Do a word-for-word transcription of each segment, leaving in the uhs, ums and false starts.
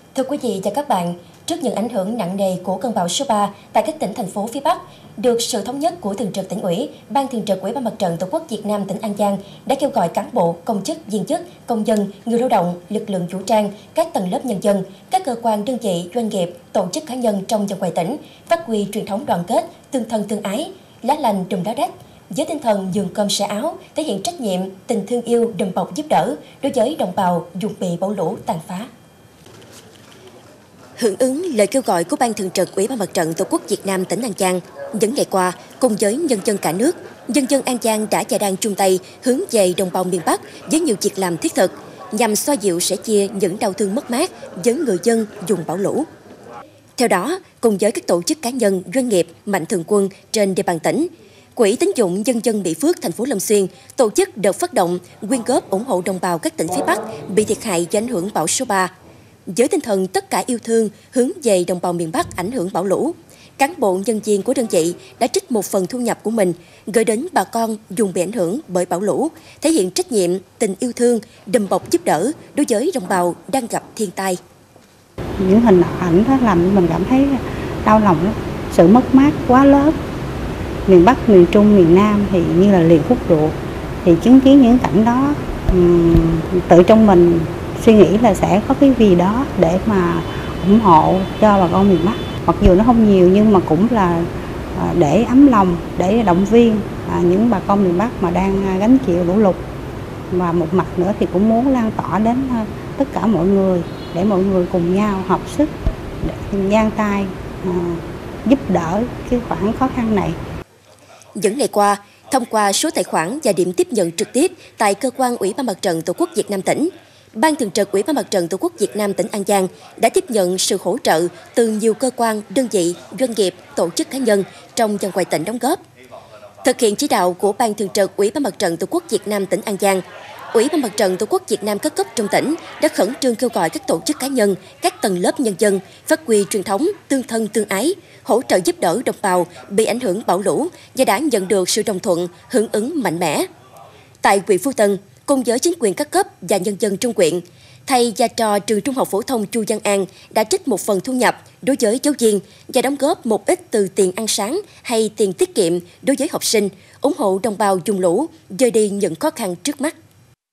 Thưa quý vị và các bạn, trước những ảnh hưởng nặng nề của cơn bão số ba tại các tỉnh, thành phố phía Bắc, được sự thống nhất của Thường trực Tỉnh ủy, Ban Thường trực Ủy ban Mặt trận Tổ quốc Việt Nam tỉnh An Giang đã kêu gọi cán bộ, công chức, viên chức, công dân, người lao động, lực lượng vũ trang, các tầng lớp nhân dân, các cơ quan đơn vị, doanh nghiệp, tổ chức cá nhân trong và ngoài tỉnh phát huy truyền thống đoàn kết, tương thân tương ái, lá lành đùm lá rách, với tinh thần giường cơm sẻ áo, thể hiện trách nhiệm, tình thương yêu, đùm bọc giúp đỡ đối với đồng bào vùng bị bão lũ tàn phá. Hưởng ứng lời kêu gọi của Ban Thường trực Ủy ban Mặt trận Tổ quốc Việt Nam tỉnh An Giang, những ngày qua, cùng với nhân dân cả nước, nhân dân An Giang đã và đang chung tay hướng về đồng bào miền Bắc với nhiều việc làm thiết thực nhằm xoa dịu sẻ chia những đau thương mất mát với người dân vùng bão lũ. Theo đó, cùng với các tổ chức cá nhân, doanh nghiệp, mạnh thường quân trên địa bàn tỉnh, Quỹ tín dụng Nhân dân Mỹ Phước, thành phố Long Xuyên tổ chức đợt phát động quyên góp ủng hộ đồng bào các tỉnh phía Bắc bị thiệt hại do ảnh hưởng bão số ba. Với tinh thần tất cả yêu thương hướng về đồng bào miền Bắc ảnh hưởng bão lũ, cán bộ nhân viên của đơn vị đã trích một phần thu nhập của mình gửi đến bà con vùng bị ảnh hưởng bởi bão lũ, thể hiện trách nhiệm, tình yêu thương, đùm bọc giúp đỡ đối với đồng bào đang gặp thiên tai. Những hình ảnh đó làm mình cảm thấy đau lòng lắm, sự mất mát quá lớn. Miền Bắc, miền Trung, miền Nam thì như là liền khúc ruột, thì chứng kiến những cảnh đó, tự trong mình suy nghĩ là sẽ có cái gì đó để mà ủng hộ cho bà con miền Bắc. Mặc dù nó không nhiều nhưng mà cũng là để ấm lòng, để động viên những bà con miền Bắc mà đang gánh chịu lũ lụt. Và một mặt nữa thì cũng muốn lan tỏa đến tất cả mọi người để mọi người cùng nhau hợp sức, để giang tay giúp đỡ cái khoản khó khăn này. Những ngày qua, thông qua số tài khoản và điểm tiếp nhận trực tiếp tại cơ quan Ủy ban Mặt trận Tổ quốc Việt Nam tỉnh, Ban Thường trực Ủy ban Mặt trận Tổ quốc Việt Nam tỉnh An Giang đã tiếp nhận sự hỗ trợ từ nhiều cơ quan, đơn vị, doanh nghiệp, tổ chức cá nhân trong và ngoài tỉnh đóng góp. Thực hiện chỉ đạo của Ban Thường trực Ủy ban Mặt trận Tổ quốc Việt Nam tỉnh An Giang, Ủy ban Mặt trận Tổ quốc Việt Nam các cấp trong tỉnh đã khẩn trương kêu gọi các tổ chức cá nhân, các tầng lớp nhân dân phát huy truyền thống tương thân tương ái, hỗ trợ giúp đỡ đồng bào bị ảnh hưởng bão lũ và đã nhận được sự đồng thuận, hưởng ứng mạnh mẽ. Tại huyện Phú Tân, cùng với chính quyền các cấp và nhân dân trong huyện, thầy và trò trường Trung học phổ thông Chu Văn An đã trích một phần thu nhập đối với giáo viên và đóng góp một ít từ tiền ăn sáng hay tiền tiết kiệm đối với học sinh, ủng hộ đồng bào vùng lũ vơi đi những khó khăn trước mắt.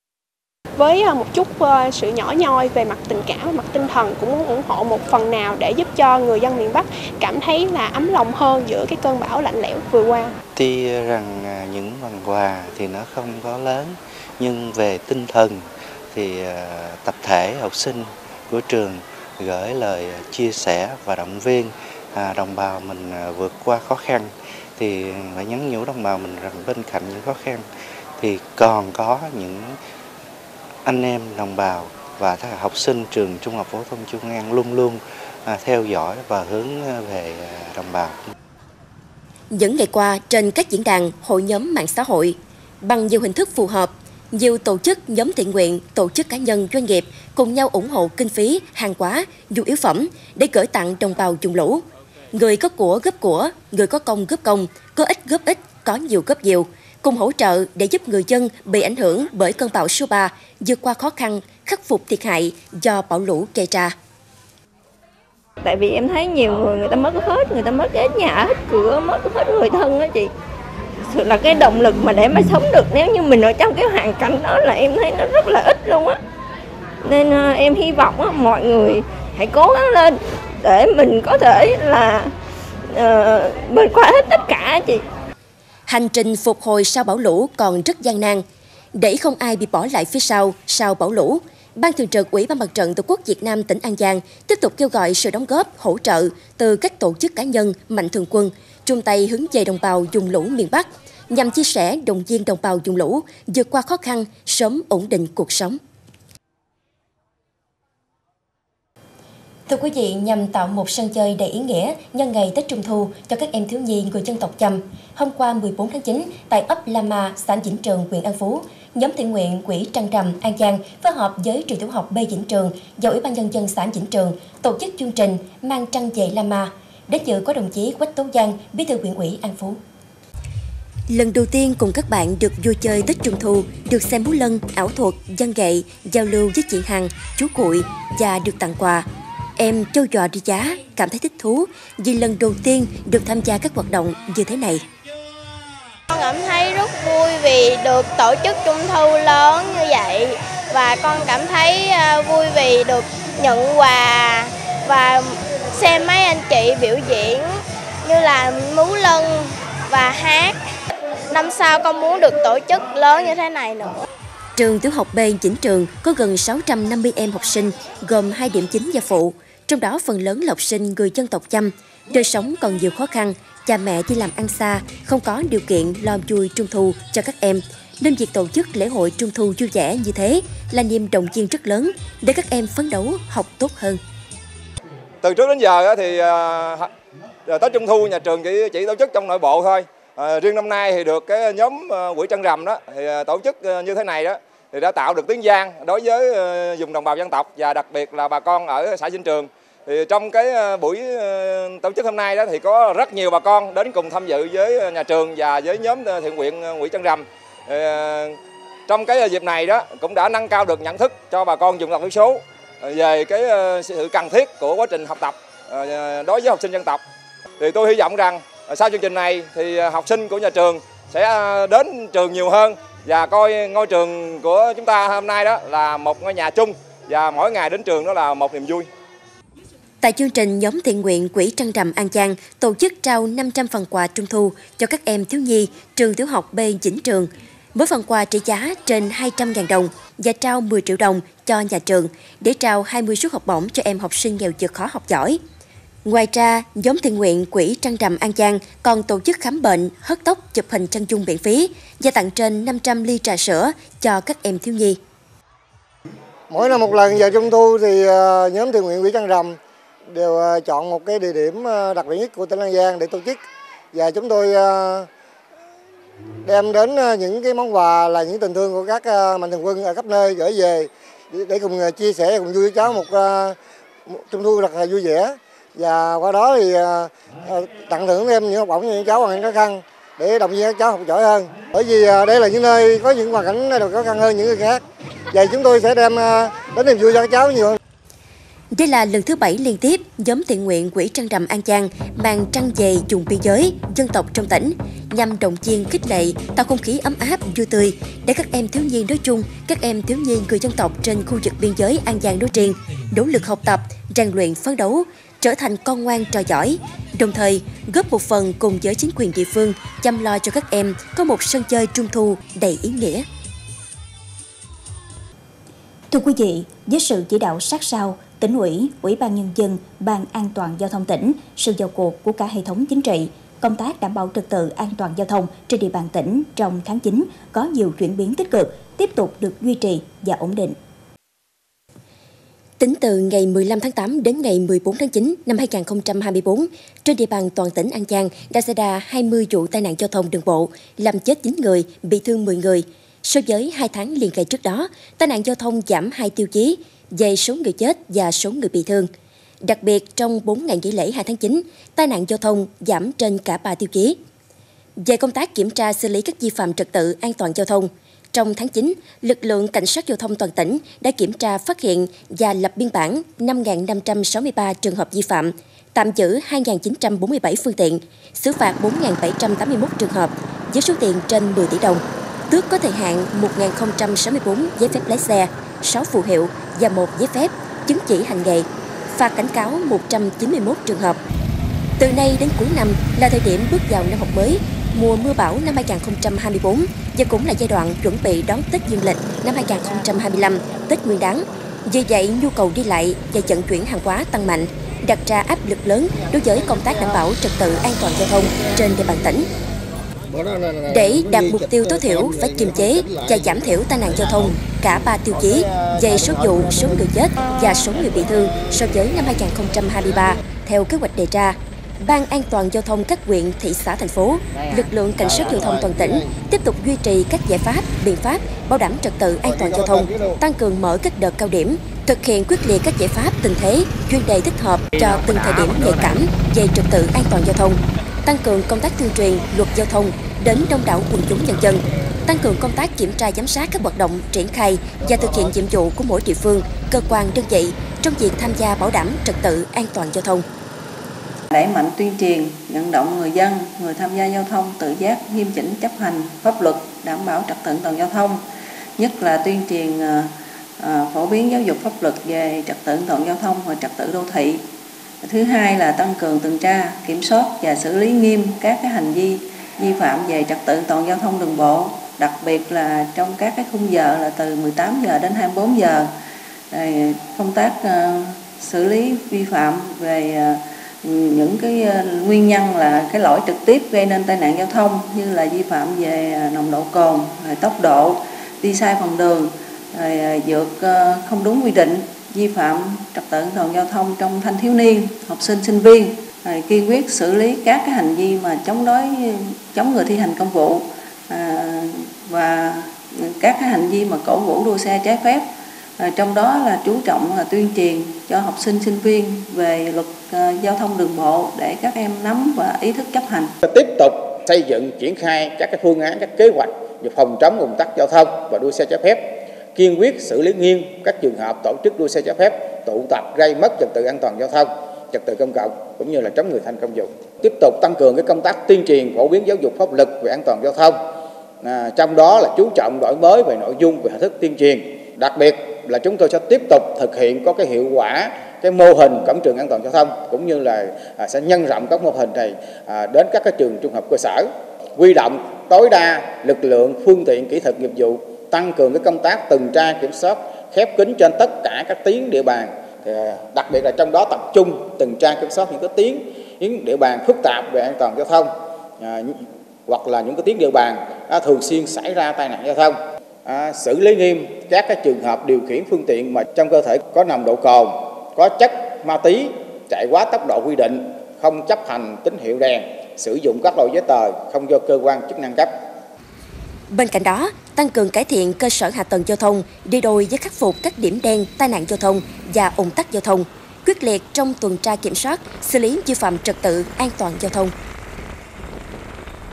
Với một chút sự nhỏ nhoi về mặt tình cảm, mặt tinh thần, cũng muốn ủng hộ một phần nào để giúp cho người dân miền Bắc cảm thấy là ấm lòng hơn giữa cái cơn bão lạnh lẽo vừa qua. Tuy rằng những phần quà thì nó không có lớn, nhưng về tinh thần thì tập thể học sinh của trường gửi lời chia sẻ và động viên đồng bào mình vượt qua khó khăn, thì phải nhắn nhủ đồng bào mình rằng bên cạnh những khó khăn thì còn có những anh em đồng bào và các học sinh trường Trung học phổ thông Chu Văn An luôn luôn theo dõi và hướng về đồng bào. Những ngày qua, trên các diễn đàn, hội nhóm mạng xã hội, bằng nhiều hình thức phù hợp, nhiều tổ chức, nhóm thiện nguyện, tổ chức cá nhân, doanh nghiệp cùng nhau ủng hộ kinh phí, hàng hóa, nhu yếu phẩm để gửi tặng đồng bào vùng lũ. Người có của góp của, người có công góp công, có ít góp ít, có nhiều góp nhiều, cùng hỗ trợ để giúp người dân bị ảnh hưởng bởi cơn bão số ba vượt qua khó khăn, khắc phục thiệt hại do bão lũ gây ra. Tại vì em thấy nhiều người người ta mất hết, người ta mất hết nhà, hết cửa, mất hết người thân á chị. Sự là cái động lực mà để mà sống được nếu như mình ở trong cái hoàn cảnh đó là em thấy nó rất là ít luôn á. Nên uh, em hy vọng uh, mọi người hãy cố gắng lên để mình có thể là uh, vượt qua hết tất cả chị. Hành trình phục hồi sau bão lũ còn rất gian nan. Để không ai bị bỏ lại phía sau sau bão lũ, Ban Thường trực Ủy ban Mặt trận Tổ quốc Việt Nam tỉnh An Giang tiếp tục kêu gọi sự đóng góp, hỗ trợ từ các tổ chức cá nhân, mạnh thường quân, chung tay hướng về đồng bào vùng lũ miền Bắc, nhằm chia sẻ, động viên đồng bào vùng lũ vượt qua khó khăn, sớm ổn định cuộc sống. Thưa quý vị, nhằm tạo một sân chơi đầy ý nghĩa nhân ngày Tết Trung Thu cho các em thiếu nhi người dân tộc Chăm, hôm qua mười bốn tháng chín tại ấp La Ma, xã Vĩnh Trường, huyện An Phú, nhóm thiện nguyện Quỹ Trăng Rằm An Giang phối hợp với trường tiểu học B Vĩnh Trường và Ủy ban nhân dân xã Vĩnh Trường tổ chức chương trình Mang Trăng về La Ma. Đến dự có đồng chí Quách Tố Giang, Bí thư huyện ủy An Phú. Lần đầu tiên cùng các bạn được vui chơi Tết Trung Thu, được xem múa lân, ảo thuật, văn nghệ, giao lưu với chị Hằng, chú Cụi và được tặng quà. Em Châu Dò Đi Giá cảm thấy thích thú vì lần đầu tiên được tham gia các hoạt động như thế này. Con cảm thấy rất vui vì được tổ chức trung thu lớn như vậy và con cảm thấy vui vì được nhận quà và xem mấy anh chị biểu diễn như là múa lân và hát. Năm sau con muốn được tổ chức lớn như thế này nữa. Trường tiểu học B Vĩnh Trường có gần sáu trăm năm mươi em học sinh gồm hai điểm chính và phụ, trong đó phần lớn là học sinh người dân tộc Chăm. Đời sống còn nhiều khó khăn, cha mẹ đi làm ăn xa, không có điều kiện lo vui trung thu cho các em. Nên việc tổ chức lễ hội trung thu vui vẻ như thế là niềm động viên rất lớn để các em phấn đấu học tốt hơn. Từ trước đến giờ thì Tết Trung thu nhà trường chỉ, chỉ tổ chức trong nội bộ thôi. À, riêng năm nay thì được cái nhóm Quỹ Trăng Rằm đó thì tổ chức như thế này đó thì đã tạo được tiếng vang đối với vùng đồng bào dân tộc và đặc biệt là bà con ở xã Vĩnh Trường. Thì trong cái buổi tổ chức hôm nay đó thì có rất nhiều bà con đến cùng tham dự với nhà trường và với nhóm thiện nguyện Quỹ Trăng Rằm. Thì, trong cái dịp này đó cũng đã nâng cao được nhận thức cho bà con vùng tộc thiểu số về cái sự cần thiết của quá trình học tập đối với học sinh dân tộc. Thì tôi hy vọng rằng sau chương trình này thì học sinh của nhà trường sẽ đến trường nhiều hơn và coi ngôi trường của chúng ta hôm nay đó là một ngôi nhà chung và mỗi ngày đến trường đó là một niềm vui. Tại chương trình, nhóm thiện nguyện Quỹ Trăng Rằm An Giang tổ chức trao năm trăm phần quà Trung thu cho các em thiếu nhi trường tiểu học B Vĩnh Trường. Mỗi phần quà trị giá trên hai trăm nghìn đồng và trao mười triệu đồng cho nhà trường để trao hai mươi suất học bổng cho em học sinh nghèo vượt khó học giỏi. Ngoài ra, nhóm thiện nguyện Quỹ Trăng Rằm An Giang còn tổ chức khám bệnh, hớt tóc, chụp hình chân dung miễn phí và tặng trên năm trăm ly trà sữa cho các em thiếu nhi. Mỗi năm một lần vào Trung thu thì nhóm thiện nguyện Quỹ Trăng Rằm đều chọn một cái địa điểm đặc biệt nhất của tỉnh An Giang để tổ chức, và chúng tôi đem đến những cái món quà là những tình thương của các mạnh thường quân ở khắp nơi gửi về để cùng chia sẻ cùng vui với cháu một, một Trung thu thật là vui vẻ. Và qua đó thì tặng thưởng thêm những học bổng cho những cháu hoàn cảnh khó khăn để động viên các cháu học giỏi hơn. Bởi vì đây là những nơi có những hoàn cảnh đều khó khăn hơn những người khác. Vậy chúng tôi sẽ đem đến niềm vui cho các cháu nhiều hơn. Đây là lần thứ bảy liên tiếp, nhóm thiện nguyện Quỹ Trăng Rằm An Giang mang trăng về vùng biên giới, dân tộc trong tỉnh, nhằm động viên khích lệ, tạo không khí ấm áp, vui tươi để các em thiếu nhi nói chung, các em thiếu nhi người dân tộc trên khu vực biên giới An Giang nói riêng, nỗ lực học tập, rèn luyện phấn đấu, trở thành con ngoan trò giỏi, đồng thời góp một phần cùng với chính quyền địa phương chăm lo cho các em có một sân chơi Trung thu đầy ý nghĩa. Thưa quý vị, với sự chỉ đạo sát sao, Tỉnh ủy, Ủy ban Nhân dân, Ban An toàn Giao thông tỉnh, sự vào cuộc của cả hệ thống chính trị, công tác đảm bảo trật tự an toàn giao thông trên địa bàn tỉnh trong tháng chín có nhiều chuyển biến tích cực, tiếp tục được duy trì và ổn định. Tính từ ngày mười lăm tháng tám đến ngày mười bốn tháng chín năm hai nghìn không trăm hai mươi tư, trên địa bàn toàn tỉnh An Giang đã xảy ra hai mươi vụ tai nạn giao thông đường bộ, làm chết chín người, bị thương mười người. So với hai tháng liền kề trước đó, tai nạn giao thông giảm hai tiêu chí về số người chết và số người bị thương. Đặc biệt, trong bốn ngày nghỉ lễ hai tháng chín, tai nạn giao thông giảm trên cả ba tiêu chí. Về công tác kiểm tra xử lý các vi phạm trật tự an toàn giao thông, trong tháng chín, lực lượng cảnh sát giao thông toàn tỉnh đã kiểm tra phát hiện và lập biên bản năm nghìn năm trăm sáu mươi ba trường hợp vi phạm, tạm giữ hai nghìn chín trăm bốn mươi bảy phương tiện, xử phạt bốn nghìn bảy trăm tám mươi mốt trường hợp với số tiền trên mười tỷ đồng, tước có thời hạn một nghìn không trăm sáu mươi tư giấy phép lái xe, sáu phù hiệu và một giấy phép chứng chỉ hành nghề, phạt cảnh cáo một trăm chín mươi mốt trường hợp. Từ nay đến cuối năm là thời điểm bước vào năm học mới, mùa mưa bão năm hai nghìn không trăm hai mươi tư và cũng là giai đoạn chuẩn bị đón Tết Dương lịch năm hai nghìn không trăm hai mươi lăm, Tết Nguyên đán. Vì vậy, nhu cầu đi lại và vận chuyển hàng hóa tăng mạnh, đặt ra áp lực lớn đối với công tác đảm bảo trật tự an toàn giao thông trên địa bàn tỉnh. Để đạt mục tiêu tối thiểu phải kiềm chế và giảm thiểu tai nạn giao thông cả ba tiêu chí về số vụ, số người chết và số người bị thương so với năm hai nghìn không trăm hai mươi ba theo kế hoạch đề ra. Ban An toàn giao thông các huyện, thị xã, thành phố, lực lượng cảnh sát giao thông toàn tỉnh tiếp tục duy trì các giải pháp, biện pháp bảo đảm trật tự an toàn giao thông, tăng cường mở các đợt cao điểm, thực hiện quyết liệt các giải pháp tình thế, chuyên đề thích hợp cho từng thời điểm nhạy cảm về trật tự an toàn giao thông, tăng cường công tác tuyên truyền luật giao thông đến đông đảo quần chúng nhân dân, tăng cường công tác kiểm tra giám sát các hoạt động triển khai và thực hiện nhiệm vụ của mỗi địa phương, cơ quan, đơn vị trong việc tham gia bảo đảm trật tự an toàn giao thông. Đẩy mạnh tuyên truyền, vận động người dân, người tham gia giao thông tự giác nghiêm chỉnh chấp hành pháp luật, đảm bảo trật tự an toàn giao thông, nhất là tuyên truyền uh, phổ biến giáo dục pháp luật về trật tự an toàn giao thông và trật tự đô thị. Thứ hai là tăng cường tuần tra, kiểm soát và xử lý nghiêm các cái hành vi vi phạm về trật tự an toàn giao thông đường bộ, đặc biệt là trong các cái khung giờ là từ mười tám giờ đến hai mươi bốn giờ. Rồi công tác uh, xử lý vi phạm về uh, những cái uh, nguyên nhân là cái lỗi trực tiếp gây nên tai nạn giao thông, như là vi phạm về uh, nồng độ cồn, rồi tốc độ, đi sai phần đường, rồi uh, vượt uh, không đúng quy định, vi phạm trật tự an toàn giao thông trong thanh thiếu niên, học sinh, sinh viên, rồi kiên quyết xử lý các cái hành vi mà chống đối, chống người thi hành công vụ à, và các cái hành vi mà cổ vũ đua xe trái phép. À, trong đó là chú trọng là tuyên truyền cho học sinh, sinh viên về luật uh, giao thông đường bộ để các em nắm và ý thức chấp hành. Tiếp tục xây dựng, triển khai các cái phương án, các kế hoạch về phòng chống ùn tắc giao thông và đua xe trái phép, kiên quyết xử lý nghiêm các trường hợp tổ chức đua xe trái phép, tụ tập gây mất trật tự an toàn giao thông, trật tự công cộng cũng như là chống người thi hành công vụ. Tiếp tục tăng cường cái công tác tuyên truyền phổ biến giáo dục pháp luật về an toàn giao thông. À, trong đó là chú trọng đổi mới về nội dung và hình thức tuyên truyền. Đặc biệt là chúng tôi sẽ tiếp tục thực hiện có cái hiệu quả cái mô hình cổng trường an toàn giao thông, cũng như là à, sẽ nhân rộng các mô hình này à, đến các cái trường trung học cơ sở, huy động tối đa lực lượng, phương tiện, kỹ thuật nghiệp vụ, tăng cường cái công tác tuần tra kiểm soát khép kín trên tất cả các tuyến địa bàn, thì đặc biệt là trong đó tập trung tuần tra kiểm soát những cái tuyến, những địa bàn phức tạp về an toàn giao thông, à, hoặc là những cái tuyến địa bàn à, thường xuyên xảy ra tai nạn giao thông. À, xử lý nghiêm các cái trường hợp điều khiển phương tiện mà trong cơ thể có nồng độ cồn, có chất ma túy, chạy quá tốc độ quy định, không chấp hành tín hiệu đèn, sử dụng các loại giấy tờ không do cơ quan chức năng cấp. Bên cạnh đó, tăng cường cải thiện cơ sở hạ tầng giao thông đi đôi với khắc phục các điểm đen tai nạn giao thông và ùn tắc giao thông, quyết liệt trong tuần tra kiểm soát, xử lý vi phạm trật tự an toàn giao thông.